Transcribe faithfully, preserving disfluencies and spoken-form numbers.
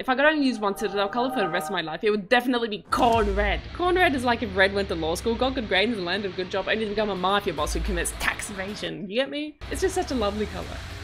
If I could only use one Citadel color for the rest of my life, it would definitely be Khorne Red. Khorne Red is like if Red went to law school, got good grades and landed a good job, and he's become a mafia boss who commits tax evasion. You get me? It's just such a lovely color.